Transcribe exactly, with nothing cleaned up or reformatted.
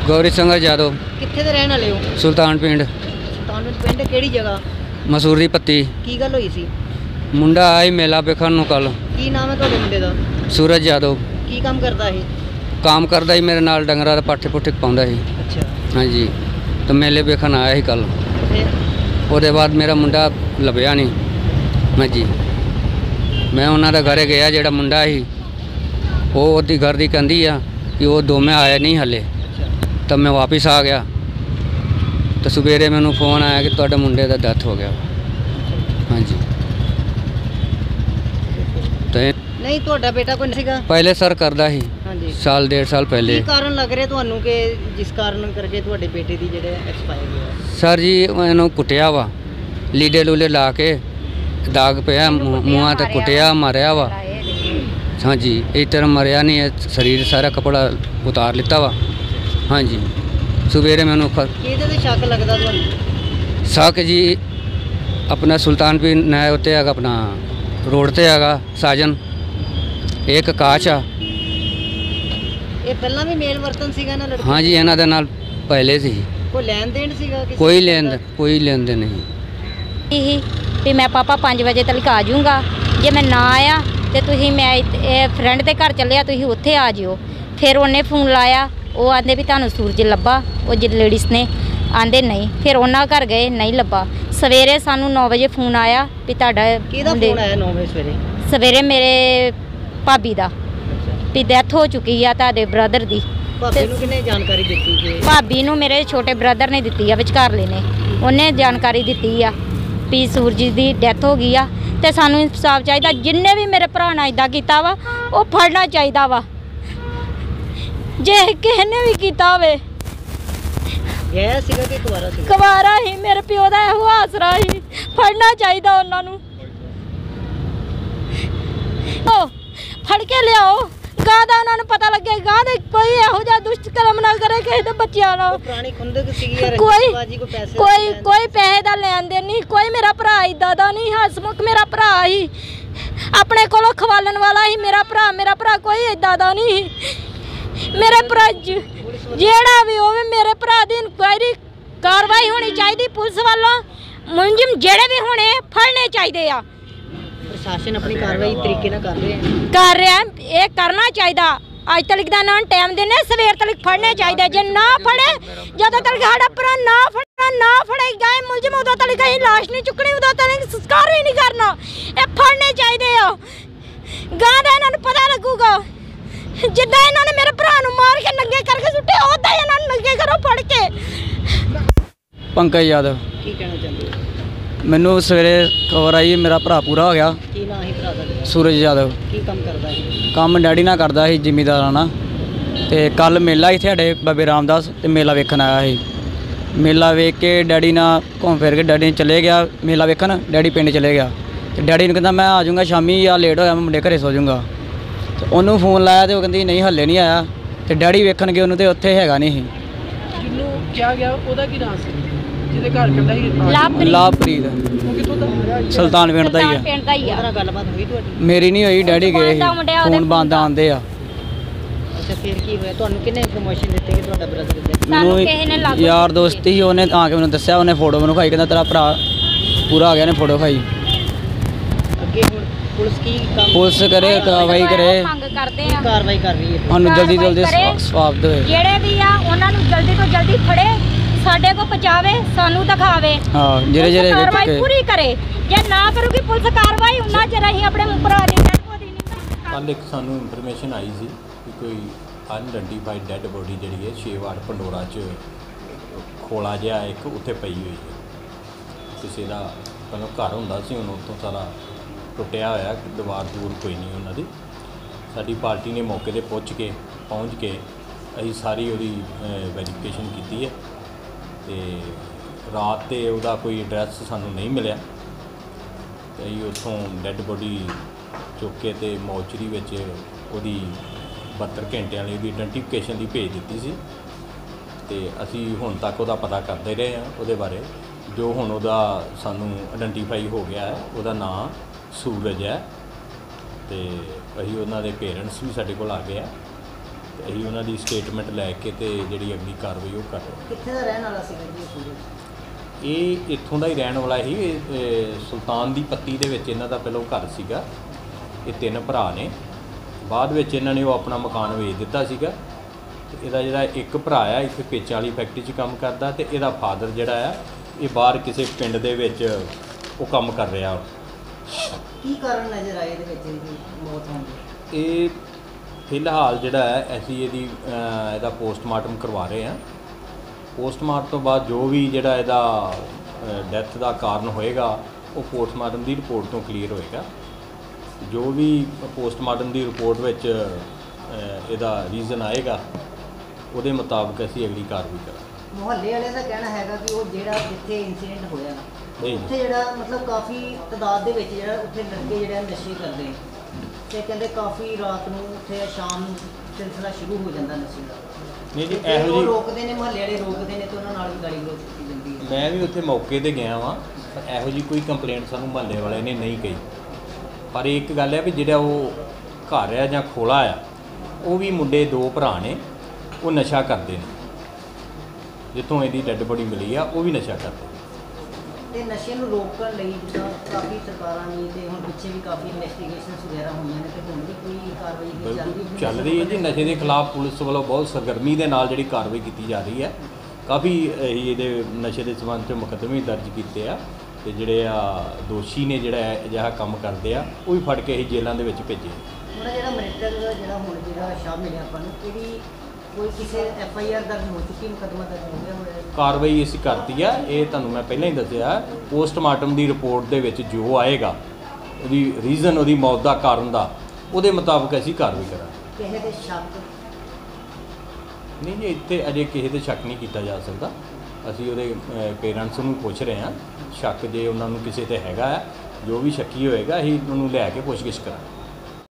गौरी शंकर यादव। कित्थे दे रहने वाले हो? सुल्तान पिंड। सुल्तान पिंड किहड़ी जगह? मसूरी पत्ती। की गल होई सी? मुंडा आई मेला वेखण नूं कल। की नाम है तुहाडे मुंडे दा? सूरज यादव। की काम करदा है? काम करदा ही मेरे नाल डंगरां दा पाठे पुठे पाउंदा ही। अच्छा। हाँ जी, तो मेले वेखण आया ही कल। ਉਹਦੇ ਬਾਅਦ ਮੇਰਾ ਮੁੰਡਾ ਲੱਭਿਆ ਨਹੀਂ। ਹਾਂਜੀ, ਮੈਂ ਉਹਨਾਂ ਦਾ ਘਰੇ ਗਿਆ, ਜਿਹੜਾ ਮੁੰਡਾ ਸੀ ਉਹ ਉਹਦੀ ਘਰ ਦੀ ਕਹਿੰਦੀ ਆ ਕਿ ਉਹ ਦੋਵੇਂ ਆਏ ਨਹੀਂ ਹਲੇ। ਤਾਂ ਮੈਂ ਵਾਪਸ ਆ ਗਿਆ ਤਾਂ ਸਵੇਰੇ ਮੈਨੂੰ ਫੋਨ ਆਇਆ ਕਿ ਤੁਹਾਡੇ ਮੁੰਡੇ ਦਾ ਡੈਥ ਹੋ ਗਿਆ। ਹਾਂਜੀ, ਤੇ नहीं ਤੁਹਾਡਾ ਬੇਟਾ ਕੋਈ ਸੀਗਾ? ਪਹਿਲੇ ਸਰ ਕਰਦਾ ਸੀ। ਹਾਂਜੀ, ਸਾਲ ਡੇਢ ਸਾਲ ਪਹਿਲੇ। ਕੀ ਕਾਰਨ ਲੱਗ ਰਿਹਾ ਤੁਹਾਨੂੰ ਕਿ ਜਿਸ ਕਾਰਨ ਕਰਕੇ ਤੁਹਾਡੇ ਬੇਟੇ ਦੀ ਜਿਹੜੇ ਐਕਸਪਾਇਰ ਹੋਇਆ? ਸਰ ਜੀ ਇਹਨੂੰ ਕੁੱਟਿਆ ਵਾ, ਲੀਡੇ ਲੂਲੇ ਲਾ ਕੇ ਦਾਗ ਪਿਆ ਮੂੰਹਾਂ ਤੇ, ਕੁੱਟਿਆ ਮਾਰਿਆ ਵਾ। ਹਾਂਜੀ, ਇਸ ਤਰ੍ਹਾਂ ਮਰਿਆ ਨਹੀਂ ਹੈ, ਸਰੀਰ ਸਾਰਾ ਕਪੜਾ ਉਤਾਰ ਲਿੱਤਾ ਵਾ। ਹਾਂਜੀ, ਸਵੇਰੇ ਮੈਨੂੰ ਕਿਹਦੇ ਤੇ ਸ਼ੱਕ ਲੱਗਦਾ ਤੁਹਾਨੂੰ? ਸ਼ੱਕ ਜੀ ਆਪਣਾ ਸੁਲਤਾਨਪੁਰ ਨਹਿਰ ਉੱਤੇ ਹੈਗਾ, ਆਪਣਾ ਰੋਡ ਤੇ ਹੈਗਾ ਸਾਜਨ, ਇੱਕ ਕਾਚ ਆ। ਇਹ ਪਹਿਲਾਂ ਵੀ ਮੇਲ ਵਰਤਨ ਸੀਗਾ ਨਾ ਲੜਕੀ? ਹਾਂਜੀ, ਇਹਨਾਂ ਦੇ ਨਾਲ ਪਹਿਲੇ ਸੀ। ਕੋਈ ਲੈਣ ਦੇਣ ਸੀਗਾ? ਕੋਈ ਲੈਣ ਕੋਈ ਲੈਣ ਦੇ ਨਹੀਂ। ਇਹੀ ਵੀ ਮੈਂ ਪਾਪਾ ਪੰਜ ਵਜੇ ਤੱਕ ਆ ਜਾਊਂਗਾ, ਜੇ ਮੈਂ ਨਾ ਆਇਆ ਤੇ ਤੁਸੀਂ ਮੈਂ ਇਹ ਫਰੈਂਡ ਦੇ ਘਰ ਚੱਲਿਆ, ਤੁਸੀਂ ਉੱਥੇ ਆ ਜਿਓ। ਫਿਰ ਉਹਨੇ ਫੋਨ ਲਾਇਆ, ਉਹ ਆਂਦੇ ਵੀ ਤੁਹਾਨੂੰ ਸੂਰਜ ਲੱਭਾ। ਉਹ ਜੇ ਲੇਡੀਜ਼ ਨੇ ਆਂਦੇ ਨਹੀਂ, ਫਿਰ ਉਹਨਾਂ ਘਰ ਗਏ, ਨਹੀਂ ਲੱਭਾ। ਸਵੇਰੇ ਸਾਨੂੰ ਨੌ ਵਜੇ ਫੋਨ ਆਇਆ ਵੀ ਤੁਹਾਡਾ ਕਿਹਦਾ ਫੋਨ ਆਇਆ? ਨੌ ਵਜੇ ਸਵੇਰੇ? ਸਵੇਰੇ ਮੇਰੇ ਭਾਬੀ ਦਾ ਵੀ ਡੈਥ ਹੋ ਚੁੱਕੀ ਆ ਤੁਹਾਡੇ ਬ੍ਰਦਰ ਦੀ। ਭਾਬੀ ਨੂੰ ਕਿਹਨੇ ਜਾਣਕਾਰੀ ਦਿੱਤੀ? ਕਿ ਭਾਬੀ ਨੂੰ ਮੇਰੇ ਛੋਟੇ ਬ੍ਰਦਰ ਨੇ ਦਿੱਤੀ ਆ, ਵਿਚਕਾਰਲੇ ਨੇ। ਉਹਨੇ ਜਾਣਕਾਰੀ ਦਿੱਤੀ ਆ ਵੀ ਸੂਰਜ ਦੀ ਡੈਥ ਹੋ ਗਈ ਆ ਤੇ ਸਾਨੂੰ ਇਨਸਾਫ ਚਾਹੀਦਾ। ਜਿੰਨੇ ਵੀ ਮੇਰੇ ਭਰਾ ਨਾਲ ਇੱਦਾਂ ਕੀਤਾ ਵਾ ਉਹ ਫੜਨਾ ਚਾਹੀਦਾ ਵਾ, ਜੇ ਕਿਸੇ ਨੇ ਵੀ ਕੀਤਾ ਹੋਵੇ। ਇਹ ਸੀਗਾ ਕਿ ਕੁਵਾਰਾ ਸੀ? ਕੁਵਾਰਾ ਹੀ, ਮੇਰੇ ਪਿਓ ਦਾ ਇਹੋ ਆਸਰਾ ਹੀ, ਫੜਨਾ ਚਾਹੀਦਾ ਉਹਨਾਂ ਨੂੰ। ਉਹ ਫੜ ਕੇ ਲਿਆਓ, ਗਾਂ ਦਾ ਉਹਨਾਂ ਨੂੰ ਪਤਾ ਲੱਗੇ, ਗਾਂ ਦੇ ਕੋਈ ਇਹੋ ਜਿਹਾ ਦੁਸ਼ਟ ਕਰਮ ਨਾ ਕਰੇ ਕਿਸੇ ਦੇ ਬੱਚਿਆਂ ਨਾਲ। ਪੁਰਾਣੀ ਖੁੰਦਕ ਸੀਗੀ ਯਾਰ, ਕੋਈ ਕੋ ਪੈਸੇ ਕੋਈ ਕੋਈ ਪੈਸੇ ਦਾ ਲੈਣ ਦੇਣ ਨਹੀਂ। ਕੋਈ ਮੇਰਾ ਭਰਾ ਇਦਾਂ ਦਾ ਨਹੀਂ, ਹਸਮੁਖ ਮੇਰਾ ਭਰਾ ਹੀ, ਆਪਣੇ ਕੋਲੋਂ ਖਵਾਲਣ ਵਾਲਾ ਹੀ ਮੇਰਾ ਭਰਾ। ਮੇਰਾ ਭਰਾ ਕੋਈ ਇਦਾਂ ਦਾ ਨਹੀਂ। ਮੇਰੇ ਭਰਾ ਜਿਹੜਾ ਵੀ ਹੋਵੇ, ਮੇਰੇ ਭਰਾ ਦੀ ਇਨਕੁਆਇਰੀ ਕਾਰਵਾਈ ਹੋਣੀ ਚਾਹੀਦੀ ਪੁਲਿਸ ਵੱਲੋਂ। ਮੁਲਜ਼ਮ ਜਿਹੜੇ ਵੀ ਹੋਣੇ ਫੜਨੇ ਚਾਹੀਦੇ ਆ। ਪ੍ਰਸ਼ਾਸਨ ਆਪਣੀ ਕਾਰਵਾਈ ਤਰੀਕੇ ਨਾਲ ਕਰ ਰਿਹਾ ਕਰ ਰਿਹਾ ਇਹ ਕਰਨਾ ਚਾਹੀਦਾ। ਅੱਜ ਤੱਕ ਦਾ ਨਾ ਟਾਈਮ ਦੇਣੇ, ਸਵੇਰ ਤੱਕ ਫੜਨੇ ਚਾਹੀਦੇ। ਜੇ ਨਾ ਫੜੇ, ਜਦੋਂ ਤੱਕ ਸਾਡਾ ਭਰਾ ਨਾ ਫੜਨਾ ਨਾ ਫੜੇ ਗਏ ਮੁਲਜ਼ਮ, ਉਦੋਂ ਤੱਕ ਅਸੀਂ ਲਾਸ਼ ਨਹੀਂ ਚੁੱਕਣੀ, ਉਦੋਂ ਤੱਕ ਸੰਸਕਾਰ ਵੀ ਨਹੀਂ ਕਰਨਾ। ਇਹ ਫੜਨੇ ਚਾਹੀਦੇ ਆ। ਗਾਂ ਦਾ ਇਹਨਾਂ ਨੂੰ ਪਤਾ ਲੱਗੂਗਾ, ਜਿੱਦਾਂ ਇਹਨਾਂ ਨੇ ਮੇਰੇ ਭਰਾ ਨੂੰ ਮਾਰ ਕੇ ਨੰਗੇ ਕਰਕੇ ਸੁੱਟੇ, ਉਦਾਂ ਹੀ ਇਹਨਾਂ ਨੂੰ ਨੰਗੇ ਕਰੋ ਫੜ ਕੇ। ਪੰਕਜ ਯਾਦਵ। ਕੀ ਕਹਿਣਾ ਚਾਹੁੰਦੇ ਹੋ? ਮੈਨੂੰ ਸਵੇਰੇ ਖਬਰ ਆਈ ਮੇਰਾ ਭਰਾ ਪੂਰਾ ਹੋ ਗਿਆ। ਕੀ ਨਾਮ ਹੈ ਭਰਾ ਦਾ? ਸੂਰਜ ਯਾਦਵ। ਕੀ ਕੰਮ ਕਰਦਾ ਹੈ? ਕੰਮ ਡੈਡੀ ਨਾਲ ਕਰਦਾ ਸੀ, ਜ਼ਿਮੀਂਦਾਰਾਂ ਨਾਲ। ਤੇ ਕੱਲ ਮੇਲਾ ਸੀ ਸਾਡੇ ਬਾਬੇ ਰਾਮਦਾਸ, ਤੇ ਮੇਲਾ ਵੇਖਣ ਆਇਆ ਸੀ। ਮੇਲਾ ਵੇਖ ਕੇ ਡੈਡੀ ਨਾਲ ਘੁੰਮ ਫਿਰ ਕੇ ਡੈਡੀ ਚਲੇ ਗਿਆ ਮੇਲਾ ਵੇਖਣ। ਡੈਡੀ ਪਿੰਡ ਚਲੇ ਗਿਆ ਤੇ ਡੈਡੀ ਨੂੰ ਕਹਿੰਦਾ ਮੈਂ ਆ ਜਾਊਂਗਾ ਸ਼ਾਮੀ, ਜਾਂ ਲੇਟ ਹੋਇਆ ਮੈਂ ਮੁੰਡੇ ਘਰੇ ਸੋ ਜਾਊਂਗਾ। ਤੇ ਉਹਨੂੰ ਫੋਨ ਲਾਇਆ ਤੇ ਉਹ ਕਹਿੰਦੀ ਨਹੀਂ ਹੱਲੇ ਨਹੀਂ ਆਇਆ। ਤੇ ਡੈਡੀ ਵੇਖਣ ਗਏ ਉਹਨੂੰ ਤੇ ਉੱਥੇ ਹੈਗਾ ਨਹੀਂ ਸੀ। ਜਿਹਨੂੰ ਕਿਹਾ ਗਿਆ ਉਹਦਾ ਕੀ ਨਾਮ ਸੀ ਜਿਹਦੇ ਘਰ ਕਹਿੰਦਾ ਸੀ? ਲਾਭਪ੍ਰੀਤ। ਉਹ ਕਿੱਥੋਂ ਦਾ? ਸੁਲਤਾਨ ਪਿੰਡ ਦਾ ਹੀ ਆ। ਪਿੰਡ ਦਾ ਹੀ ਆ। ਉਹਦੇ ਨਾਲ ਗੱਲਬਾਤ ਹੋਈ ਤੁਹਾਡੀ? ਮੇਰੀ ਨਹੀਂ ਹੋਈ, ਡੈਡੀ ਗਏ ਸੀ, ਫੋਨ ਬੰਦ ਆਉਂਦੇ ਆ। ਅੱਛਾ, ਫਿਰ ਕੀ ਹੋਇਆ? ਤੁਹਾਨੂੰ ਕਿਹਨੇ ਇਨਫੋਰਮੇਸ਼ਨ ਦਿੱਤੀ ਕਿ ਤੁਹਾਡਾ ਬ੍ਰਦਰ ਦਾ? ਸਾਨੂੰ ਕਿਸੇ ਨੇ ਲਾਗੂ ਯਾਰ ਦੋਸਤ ਹੀ, ਉਹਨੇ ਆ ਕੇ ਮੈਨੂੰ ਦੱਸਿਆ, ਉਹਨੇ ਫੋਟੋ ਮੈਨੂੰ ਖਾਈ, ਕਹਿੰਦਾ ਤੇਰਾ ਭਰਾ ਪੂਰਾ ਆ ਗਿਆ, ਨੇ ਫੋਟੋ ਖਾਈ। ਅੱਗੇ ਹੁਣ ਪੁਲਿਸ ਕੀ ਕੰਮ ਪੁਲਿਸ ਕਰੇ, ਕਾਰਵਾਈ ਕਰੇ। ਮੰਗ ਕਰਦੇ ਆ ਕਾਰਵਾਈ ਕਰ ਰਹੀ ਹੈ? ਸਾਨੂੰ ਜਲਦੀ ਕਾਰਵਾਈ ਜਲਦੀ ਕਰੇ। ਸਵਾਬ ਦੇਵੇ। ਜਿਹੜੇ ਵੀ ਆ ਉਹਨਾਂ ਨੂੰ ਜਲਦੀ ਤੋਂ ਜਲਦੀ ਫੜੇ, ਸਾਡੇ ਕੋ ਪਹੁੰਚਾਵੇ, ਸਾਨੂੰ ਦਿਖਾਵੇ। ਹਾਂ, ਜਿਹੜੇ ਜਿਹੜੇ ਕਾਰਵਾਈ ਪੂਰੀ ਕਰੇ। ਜੇ ਨਾ ਕਰੂਗੀ ਪੁਲਿਸ ਕਾਰਵਾਈ, ਉਹਨਾਂ ਚਿਰ ਅਸੀਂ ਆਪਣੇ ਭਰਾ ਦੀ ਡੈਡ ਬੋਡੀ ਨਹੀਂ। ਕੱਲ੍ਹ ਇੱਕ ਸਾਨੂੰ ਇਨਫੋਰਮੇਸ਼ਨ ਆਈ ਸੀ ਕਿ ਕੋਈ ਅਨਆਇਡੈਂਟੀਫਾਈਡ ਡੈਡ ਬੋਡੀ ਜਿਹੜੀ ਹੈ ਛੇ ਵਾਰ ਪੰਡੋਰਾ 'ਚ ਖੋਲਾ ਜਿਹਾ ਇੱਕ ਉੱਥੇ ਪਈ ਹੋਈ ਹੈ। ਕਿਸੇ ਦਾ ਪਹਿਲਾਂ ਘਰ ਹੁੰਦਾ ਸੀ, ਹੁਣ ਉੱਥੋਂ ਸਾਰਾ ਟੁੱਟਿਆ ਹੋਇਆ, ਦੀਵਾਰ ਦੂਰ ਕੋਈ ਨਹੀਂ ਉਹਨਾਂ ਦੀ। ਸਾਡੀ ਪਾਰਟੀ ਨੇ ਮੌਕੇ 'ਤੇ ਪੁੱਛ ਕੇ ਪਹੁੰਚ ਕੇ ਅਸੀਂ ਸਾਰੀ ਉਹਦੀ ਵੈਰੀਫਿਕੇਸ਼ਨ ਕੀਤੀ ਹੈ। ਤੇ ਰਾਤ 'ਤੇ ਉਹਦਾ ਕੋਈ ਐਡਰੈਸ ਸਾਨੂੰ ਨਹੀਂ ਮਿਲਿਆ, ਤੇ ਅਸੀਂ ਉੱਥੋਂ ਡੈੱਡ ਬੋਡੀ ਚੁੱਕ ਕੇ ਤੇ ਮੋਰਚਰੀ ਵਿੱਚ ਉਹਦੀ ਬਹੱਤਰ ਘੰਟਿਆਂ ਲਈ ਉਹਦੀ ਆਇਡੈਂਟੀਫਿਕੇਸ਼ਨ ਦੀ ਭੇਜ ਦਿੱਤੀ ਸੀ। ਤੇ ਅਸੀਂ ਹੁਣ ਤੱਕ ਉਹਦਾ ਪਤਾ ਕਰਦੇ ਰਹੇ ਹਾਂ ਉਹਦੇ ਬਾਰੇ। ਜੋ ਹੁਣ ਉਹਦਾ ਸਾਨੂੰ ਆਇਡੈਂਟੀਫਾਈ ਹੋ ਗਿਆ ਹੈ, ਉਹਦਾ ਨਾਂ ਸੂਰਜ ਹੈ। ਤੇ ਅਸੀਂ ਉਹਨਾਂ ਦੇ ਪੇਰੈਂਟਸ ਵੀ ਸਾਡੇ ਕੋਲ ਆ ਗਏ ਆ, ਅਸੀਂ ਉਹਨਾਂ ਦੀ ਸਟੇਟਮੈਂਟ ਲੈ ਕੇ ਤੇ ਜਿਹੜੀ ਅਗਲੀ ਕਾਰਵਾਈ ਉਹ ਕਰ ਰਹੇ। ਕਿੱਥੇ ਦਾ ਰਹਿਣ ਵਾਲਾ ਸੀਗਾ ਜੀ ਇਹ ਸੂਰਜ? ਇਹ ਇੱਥੋਂ ਦਾ ਹੀ ਰਹਿਣ ਵਾਲਾ ਸੀ। ਇਹ, ਇਹ ਸੁਲਤਾਨ ਦੀ ਪੱਤੀ ਦੇ ਵਿੱਚ ਇਹਨਾਂ ਦਾ ਪਹਿਲਾਂ ਘਰ ਸੀਗਾ। ਇਹ ਤਿੰਨ ਭਰਾ ਨੇ, ਬਾਅਦ ਵਿੱਚ ਇਹਨਾਂ ਨੇ ਉਹ ਆਪਣਾ ਮਕਾਨ ਵੇਚ ਦਿੱਤਾ ਸੀਗਾ। ਤੇ ਇਹਦਾ ਜਿਹੜਾ ਇੱਕ ਭਰਾ ਆ ਇੱਥੇ ਪੇਚਾਂ ਵਾਲੀ ਫੈਕਟਰੀ 'ਚ ਕੰਮ ਕਰਦਾ, ਤੇ ਇਹਦਾ ਫਾਦਰ ਜਿਹੜਾ ਆ ਇਹ ਬਾਹਰ ਕਿਸੇ ਪਿੰਡ ਦੇ ਵਿੱਚ ਉਹ ਕੰਮ ਕਰ ਰਿਹਾ। ਕੀ ਕਾਰਨ ਨਜ਼ਰ ਆਏ ਇਹਦੇ ਵਿੱਚ ਇਹਦੀ ਮੌਤ ਹੋਣ ਦੀ? ਇਹ ਫਿਲਹਾਲ ਜਿਹੜਾ ਹੈ ਅਸੀਂ ਇਹਦੀ ਅ, ਇਹਦਾ ਪੋਸਟਮਾਰਟਮ ਕਰਵਾ ਰਹੇ ਹਾਂ। ਪੋਸਟਮਾਰਟਮ ਤੋਂ ਬਾਅਦ ਜੋ ਵੀ ਜਿਹੜਾ ਇਹਦਾ ਡੈਥ ਦਾ ਕਾਰਨ ਹੋਏਗਾ ਉਹ ਪੋਸਟਮਾਰਟਮ ਦੀ ਰਿਪੋਰਟ ਤੋਂ ਕਲੀਅਰ ਹੋਏਗਾ। ਜੋ ਵੀ ਪੋਸਟਮਾਰਟਮ ਦੀ ਰਿਪੋਰਟ ਵਿੱਚ ਅ, ਇਹਦਾ ਰੀਜ਼ਨ ਆਏਗਾ ਉਹਦੇ ਮੁਤਾਬਕ ਅਸੀਂ ਅਗਲੀ ਕਾਰਵਾਈ ਕਰਾਂਗੇ। ਮੁਹੱਲੇ ਵਾਲਿਆਂ ਦਾ ਕਹਿਣਾ ਹੈਗਾ ਕਿ ਉਹ ਜਿਹੜਾ ਜਿੱਥੇ ਇਨਸੀਡੈਂਟ ਹੋਇਆ ਜੀ। ਉੱਥੇ ਜਿਹੜਾ ਮਤਲਬ ਕਾਫੀ ਤਾਦਾਦ ਦੇ ਵਿੱਚ ਜਿਹੜਾ ਉੱਥੇ ਲੜਕੇ ਜਿਹੜੇ ਨਸ਼ੇ ਕਰਦੇ ਨੇ, ਤੇ ਕਹਿੰਦੇ ਕਾਫੀ ਰਾਤ ਨੂੰ ਉੱਥੇ ਸ਼ਾਮ ਨੂੰ ਸਿਲਸਿਲਾ ਸ਼ੁਰੂ ਹੋ ਜਾਂਦਾ ਨਸ਼ੇ ਦਾ। ਨਹੀਂ ਜੀ, ਤੇ ਇਹੋ ਉਹ ਜਿਹੀ ਰੋਕਦੇ ਨੇ, ਮੁਹੱਲੇ ਵਾਲੇ ਰੋਕਦੇ ਨੇ ਤੇ ਉਹਨਾਂ ਨਾਲ ਵੀ ਗਾਲੀ ਗਲੋਚ ਕੀਤੀ ਜਾਂਦੀ ਹੈ। ਮੈਂ ਵੀ ਉੱਥੇ ਮੌਕੇ ਤੇ ਗਿਆ ਵਾਂ, ਪਰ ਇਹੋ ਜਿਹੀ ਕੋਈ ਕੰਪਲੇਂਟ ਸਾਨੂੰ ਮੁਹੱਲੇ ਵਾਲੇ ਨੇ ਨਹੀਂ ਕਹੀ। ਪਰ ਇੱਕ ਗੱਲ ਹੈ ਵੀ ਜਿਹੜਾ ਉਹ ਘਰ ਆ ਜਾਂ ਖੋਲਾ ਆ, ਉਹ ਵੀ ਮੁੰਡੇ ਦੋ ਭਰਾ ਨੇ, ਉਹ ਨਸ਼ਾ ਕਰਦੇ ਨੇ। ਜਿੱਥੋਂ ਇਹਦੀ ਡੈੱਡ ਬੋਡੀ ਮਿਲੀ ਆ ਉਹ ਵੀ ਨਸ਼ਾ ਕਰਦੇ। ਤੇ ਨਸ਼ੇ ਨੂੰ ਰੋਕਣ ਲਈ ਜਿੱਦਾਂ ਕਾਫੀ ਸਰਕਾਰਾਂ ਨੇ ਤੇ ਹੁਣ ਪਿੱਛੇ ਵੀ ਕਾਫੀ ਇਨਵੈਸਟੀਗੇਸ਼ਨਸ ਵਗੈਰਾ ਹੋਈਆਂ ਨੇ, ਤੇ ਹੁਣ ਵੀ ਕੋਈ ਕਾਰਵਾਈ ਨਹੀਂ ਚੱਲ ਰਹੀ? ਚੱਲ ਰਹੀ ਹੈ ਜੀ। ਨਸ਼ੇ ਦੇ ਖਿਲਾਫ ਪੁਲਿਸ ਵੱਲੋਂ ਬਹੁਤ ਸਰਗਰਮੀ ਦੇ ਨਾਲ ਜਿਹੜੀ ਕਾਰਵਾਈ ਕੀਤੀ ਜਾ ਰਹੀ ਹੈ। ਕਾਫੀ ਅਸੀਂ ਇਹਦੇ ਨਸ਼ੇ ਦੇ ਸੰਬੰਧ 'ਚ ਮੁਕੱਦਮੇ ਦਰਜ ਕੀਤੇ ਆ, ਤੇ ਜਿਹੜੇ ਆ ਦੋਸ਼ੀ ਨੇ ਜਿਹੜਾ ਅਜਿਹਾ ਕੰਮ ਕਰਦੇ ਆ ਉਹ ਵੀ ਫੜ ਕੇ ਅਸੀਂ ਜੇਲ੍ਹਾਂ ਦੇ ਵਿੱਚ ਭੇਜੇ। ਹੁਣ ਜਿਹੜਾ ਮ੍ਰਿਤਕ ਦਾ ਜਿਹੜਾ ਹੁਣ ਜਿਹੜਾ ਸ਼ਾਮ ਮਿਲਿਆ ਆਪਾਂ ਨੂੰ, ਇਹਦੀ ਕੋਈ ਕਿਸੇ ਐਫ ਆਈ ਆਰ ਦਰਜ ਹੋ ਚੁੱਕੀ, ਮੁਕੱਦਮਾ ਦਰਜ ਹੋ ਗਿਆ ਹੋਇਆ? ਕਾਰਵਾਈ ਅਸੀਂ ਕਰਤੀ ਆ। ਇਹ ਤੁਹਾਨੂੰ ਮੈਂ ਪਹਿਲਾਂ ਹੀ ਦੱਸਿਆ, ਪੋਸਟਮਾਰਟਮ ਦੀ ਰਿਪੋਰਟ ਦੇ ਵਿੱਚ ਜੋ ਆਏਗਾ ਉਹਦੀ ਰੀਜ਼ਨ, ਉਹਦੀ ਮੌਤ ਦਾ ਕਾਰਨ ਦਾ, ਉਹਦੇ ਮੁਤਾਬਕ ਅਸੀਂ ਕਾਰਵਾਈ ਕਰਾਂਗੇ। ਕਿਸੇ ਦੇ ਸ਼ੱਕ ਨਹੀਂ ਜੀ, ਇੱਥੇ ਅਜੇ ਕਿਸੇ ਤੇ ਸ਼ੱਕ ਨਹੀਂ ਕੀਤਾ ਜਾ ਸਕਦਾ। ਅਸੀਂ ਉਹਦੇ ਪੇਰੈਂਟਸ ਨੂੰ ਪੁੱਛ ਰਹੇ ਹਾਂ। ਸ਼ੱਕ ਜੇ ਉਹਨਾਂ ਨੂੰ ਕਿਸੇ ਤੇ ਹੈਗਾ ਹੈ, ਜੋ ਵੀ ਸ਼ੱਕੀ ਹੋਏਗਾ ਅਸੀਂ ਉਹਨੂੰ ਲੈ ਕੇ ਪੁੱਛਗਿੱਛ ਕਰਾਂਗੇ।